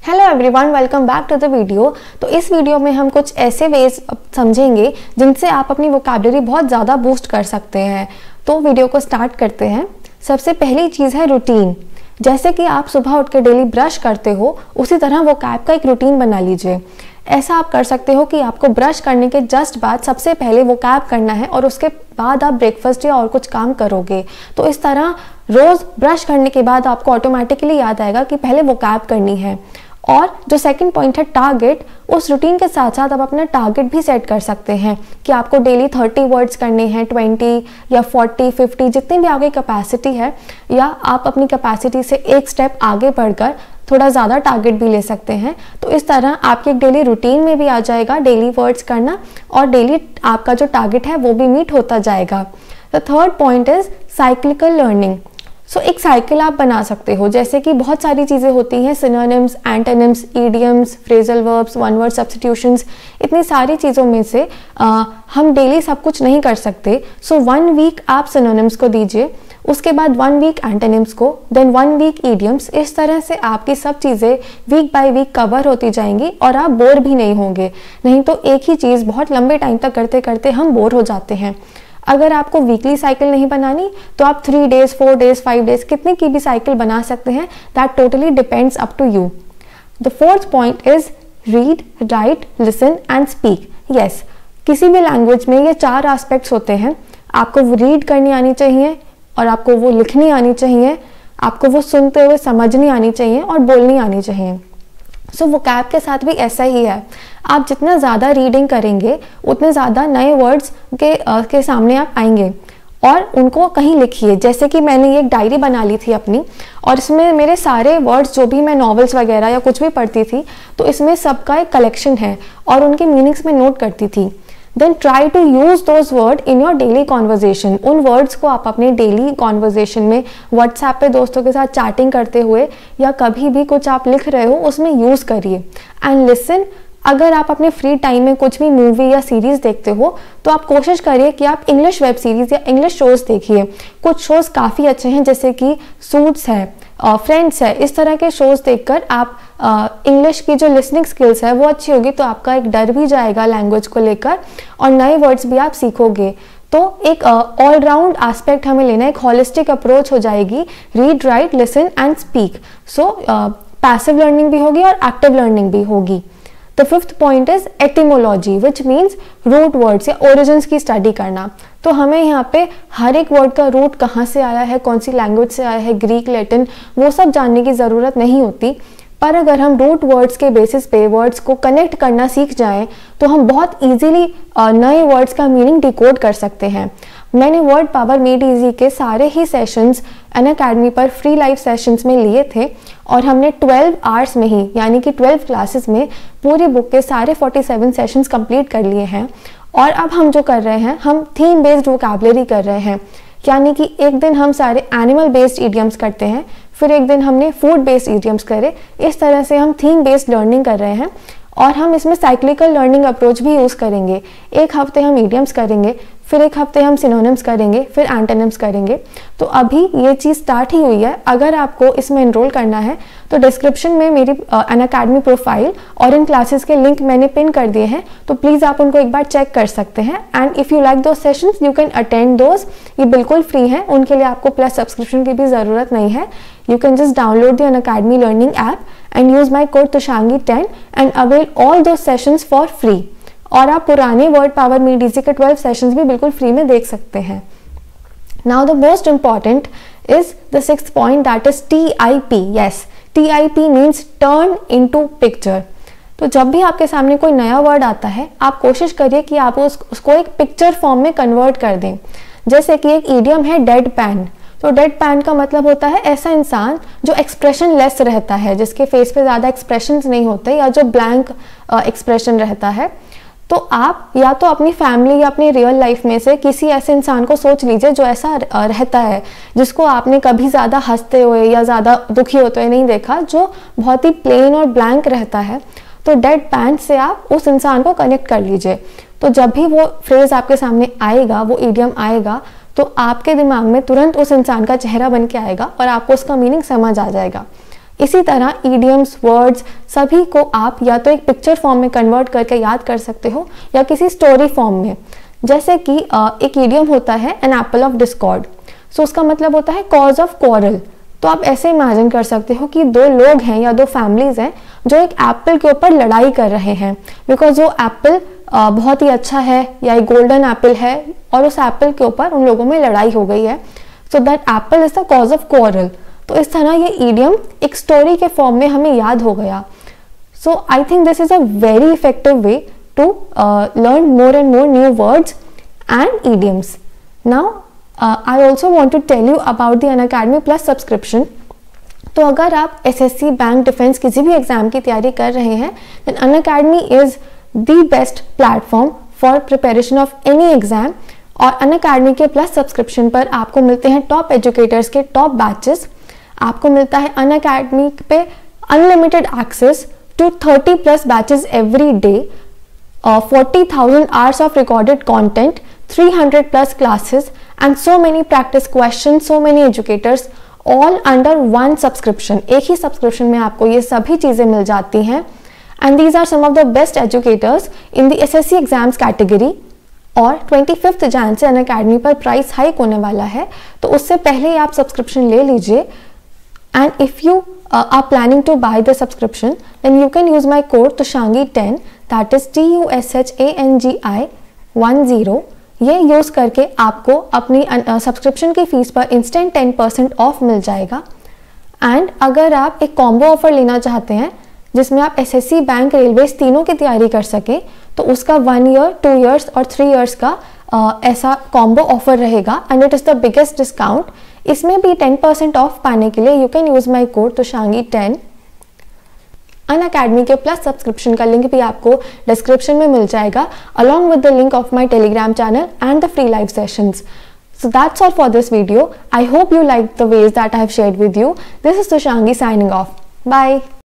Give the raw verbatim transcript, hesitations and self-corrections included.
Hello everyone, welcome back to the video. तो इस video में हम कुछ ऐसे वेज समझेंगे जिनसे आप अपनी वोकैबुलरी बहुत ज़्यादा बूस्ट कर सकते हैं। तो वीडियो को स्टार्ट करते हैं। सबसे पहली चीज़ है रूटीन। जैसे कि आप सुबह उठ के डेली ब्रश करते हो, उसी तरह वोकैब का एक रूटीन बना लीजिए। ऐसा आप कर सकते हो कि आपको ब्रश करने के जस्ट बाद सबसे पहले वोकैब करना है और उसके बाद आप ब्रेकफास्ट या और कुछ काम करोगे। तो इस तरह रोज़ ब्रश करने के बाद आपको ऑटोमेटिकली याद आएगा कि पहले वोकैब करनी है। और जो सेकंड पॉइंट है टारगेट, उस रूटीन के साथ साथ आप अपना टारगेट भी सेट कर सकते हैं कि आपको डेली थर्टी वर्ड्स करने हैं, ट्वेंटी या फोर्टी, फिफ्टी, जितनी भी आपकी कैपेसिटी है, या आप अपनी कैपेसिटी से एक स्टेप आगे बढ़कर थोड़ा ज़्यादा टारगेट भी ले सकते हैं। तो इस तरह आपके एक डेली रूटीन में भी आ जाएगा डेली वर्ड्स करना, और डेली आपका जो टारगेट है वो भी मीट होता जाएगा। The third point is cyclical learning. So एक साइकिल आप बना सकते हो। जैसे कि बहुत सारी चीज़ें होती हैं, synonyms, antonyms, idioms, phrasal verbs, one word substitutions, इतनी सारी चीज़ों में से आ, हम डेली सब कुछ नहीं कर सकते। सो वन वीक आप सिनोनिम्स को दीजिए, उसके बाद वन वीक एंटोनिम्स को, देन वन वीक इडियम्स। इस तरह से आपकी सब चीज़ें वीक बाय वीक कवर होती जाएंगी और आप बोर भी नहीं होंगे। नहीं तो एक ही चीज़ बहुत लंबे टाइम तक करते करते हम बोर हो जाते हैं। अगर आपको वीकली साइकिल नहीं बनानी तो आप three days, four days, five days, कितनी की भी साइकिल बना सकते हैं। That totally depends up to you. The fourth point is read, write, listen and speak. Yes, किसी भी लैंग्वेज में ये चार एस्पेक्ट्स होते हैं। आपको वो रीड करनी आनी चाहिए, और आपको वो लिखनी आनी चाहिए, आपको वो सुनते हुए समझनी आनी चाहिए, और बोलनी आनी चाहिए। सो so, वोकैब के साथ भी ऐसा ही है। आप जितना ज़्यादा रीडिंग करेंगे उतने ज़्यादा नए वर्ड्स के आ, के सामने आप आएंगे, और उनको कहीं लिखिए। जैसे कि मैंने ये एक डायरी बना ली थी अपनी, और इसमें मेरे सारे वर्ड्स, जो भी मैं नॉवेल्स वगैरह या कुछ भी पढ़ती थी, तो इसमें सबका एक कलेक्शन है और उनके मीनिंग्स में नोट करती थी। Then try to use those word in your daily conversation. उन वर्ड्स को आप अपने डेली कॉन्वर्जेशन में, व्हाट्सएप पे दोस्तों के साथ चैटिंग करते हुए, या कभी भी कुछ आप लिख रहे हो उसमें यूज़ करिए। एंड लिसन, अगर आप अपने फ्री टाइम में कुछ भी मूवी या सीरीज़ देखते हो तो आप कोशिश करिए कि आप इंग्लिश वेब सीरीज़ या इंग्लिश शोज़ देखिए। कुछ शोज़ काफ़ी अच्छे हैं, जैसे कि सूट्स है, फ्रेंड्स है। इस तरह के शोज़ देखकर आप इंग्लिश की जो लिसनिंग स्किल्स है वो अच्छी होगी, तो आपका एक डर भी जाएगा लैंग्वेज को लेकर, और नए वर्ड्स भी आप सीखोगे। तो एक ऑल राउंड एस्पेक्ट हमें लेना है, एक हॉलिस्टिक अप्रोच हो जाएगी। Read, write, listen and speak. So passive learning भी होगी और एक्टिव लर्निंग भी होगी। The fifth point is etymology, which means root words या ओरिजिन्स की स्टडी करना। तो हमें यहाँ पे हर एक वर्ड का रूट कहाँ से आया है, कौन सी लैंग्वेज से आया है, ग्रीक, लैटिन, वो सब जानने की ज़रूरत नहीं होती। पर अगर हम रूट वर्ड्स के बेसिस पे वर्ड्स को कनेक्ट करना सीख जाएं तो हम बहुत इजीली नए वर्ड्स का मीनिंग डिकोड कर सकते हैं। मैंने वर्ड पावर मेड इजी के सारे ही सेशंस अनअकैडमी पर फ्री लाइव सेशंस में लिए थे, और हमने ट्वेल्व आवर्स में ही, यानी कि ट्वेल्व क्लासेस में पूरी बुक के सारे फोर्टी सेवन सेशंस कंप्लीट कर लिए हैं। और अब हम जो कर रहे हैं, हम थीम बेस्ड वोकैबुलरी कर रहे हैं। यानी कि एक दिन हम सारे एनिमल बेस्ड इडियम्स करते हैं, फिर एक दिन हमने फूड बेस्ड इडियम्स करे। इस तरह से हम थीम बेस्ड लर्निंग कर रहे हैं, और हम इसमें साइक्लिकल लर्निंग अप्रोच भी यूज़ करेंगे। एक हफ्ते हम इडियम्स करेंगे, फिर एक हफ्ते हम सिनोनिम्स करेंगे, फिर एंटोनिम्स करेंगे। तो अभी ये चीज़ स्टार्ट ही हुई है। अगर आपको इसमें एनरोल करना है तो डिस्क्रिप्शन में मेरी अनअकैडमी प्रोफाइल और इन क्लासेस के लिंक मैंने पिन कर दिए हैं, तो प्लीज़ आप उनको एक बार चेक कर सकते हैं। And if you like those sessions you can attend those. ये बिल्कुल फ्री हैं, उनके लिए आपको प्लस सब्सक्रिप्शन की भी ज़रूरत नहीं है। You can just download the Unacademy Learning app and use my code Tushangi ten and avail all those sessions for free. और आप पुराने वर्ड पावर मेड इजी के ट्वेल्व सेशंस भी बिल्कुल फ्री में देख सकते हैं। Now the most important is the sixth point, that is T I P. Yes, T I P means turn into picture. तो जब भी आपके सामने कोई नया वर्ड आता है, आप कोशिश करिए कि आप उस, उसको एक पिक्चर फॉर्म में कन्वर्ट कर दें। जैसे कि एक इडियम है डेड पैन। तो डेड पैन का मतलब होता है ऐसा इंसान जो एक्सप्रेशन लेस रहता है, जिसके फेस पे ज़्यादा एक्सप्रेशंस नहीं होते, या जो ब्लैंक एक्सप्रेशन रहता है। तो आप या तो अपनी फैमिली या अपनी रियल लाइफ में से किसी ऐसे इंसान को सोच लीजिए जो ऐसा रहता है, जिसको आपने कभी ज़्यादा हंसते हुए या ज़्यादा दुखी होते हुए नहीं देखा, जो बहुत ही प्लेन और ब्लैंक रहता है। तो डेड पैन से आप उस इंसान को कनेक्ट कर लीजिए। तो जब भी वो फ्रेज आपके सामने आएगा, वो इडियम आएगा, तो आपके दिमाग में तुरंत उस इंसान का चेहरा बन के आएगा और आपको उसका मीनिंग समझ आ जाएगा। इसी तरह ईडियम्स, वर्ड्स सभी को आप या तो एक पिक्चर फॉर्म में कन्वर्ट करके याद कर सकते हो या किसी स्टोरी फॉर्म में। जैसे कि एक ईडियम होता है an apple of discord, so उसका मतलब होता है कॉज ऑफ क्वारल। तो आप ऐसे इमेजिन कर सकते हो कि दो लोग हैं या दो फैमिलीज हैं जो एक एप्पल के ऊपर लड़ाई कर रहे हैं, बिकॉज वो एप्पल बहुत ही अच्छा है या एक गोल्डन एप्पल है और उस एप्पल के ऊपर उन लोगों में लड़ाई हो गई है, so that apple is the cause of quarrel. तो इस तरह ये ईडियम एक स्टोरी के फॉर्म में हमें याद हो गया। So I think this is a very effective way to learn more and more new words and idioms. Now I also want to tell you about the Unacademy plus subscription. तो अगर आप SSC, bank, defence किसी भी exam की तैयारी कर रहे हैं, then Unacademy is the best platform for preparation of any exam. और अनअकैडमी के प्लस सब्सक्रिप्शन पर आपको मिलते हैं टॉप एजुकेटर्स के टॉप बैचेस, आपको मिलता है अनअकैडमी पे unlimited access to thirty plus batches every day, forty thousand hours of recorded content, three hundred plus classes and so many practice question, so many educators, all under one subscription. एक ही subscription में आपको ये सभी चीज़ें मिल जाती हैं। And these are some of the best educators in the SSC exams category. और ट्वेंटी फिफ्थ जैन से अनअकैडमी पर प्राइस हाइक होने वाला है, तो उससे पहले ही आप सब्सक्रिप्शन ले लीजिए। And if you uh, are planning to buy the subscription, then you can use my code Tushangi ten, that is T U S H A N G I ten। ये यूज़ करके आपको अपनी सब्सक्रिप्शन uh, की fee पर instant ten percent off मिल जाएगा। And अगर आप एक कॉम्बो ऑफर लेना चाहते हैं जिसमें आप एसएससी, बैंक, रेलवेज तीनों की तैयारी कर सके, तो उसका वन ईयर, टू ईयर्स और थ्री ईयर्स का uh, ऐसा कॉम्बो ऑफर रहेगा and it is the biggest discount. इसमें भी टेन परसेंट ऑफ पाने के लिए you can use my code Tushangi ten. Unacademy के प्लस सब्सक्रिप्शन का लिंक भी आपको डिस्क्रिप्शन में मिल जाएगा, along with the link of my Telegram channel and the free live sessions. So that's all for this video. I hope you liked the ways that I have shared with you. This is Tushangi signing off. Bye.